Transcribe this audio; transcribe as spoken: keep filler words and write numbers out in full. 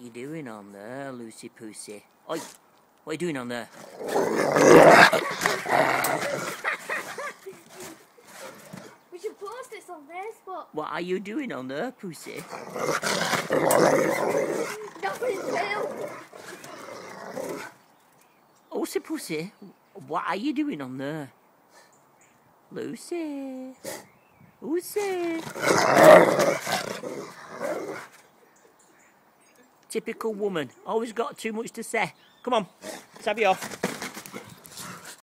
you doing on there, Lucy Pussy? Oi, what are you doing on there? We should post this on Facebook. What are you doing on there, Pussy? Nothing real. Lucy Pussy, what are you doing on there? Lucy, Lucy. Typical woman, always got too much to say. Come on, let's have you off.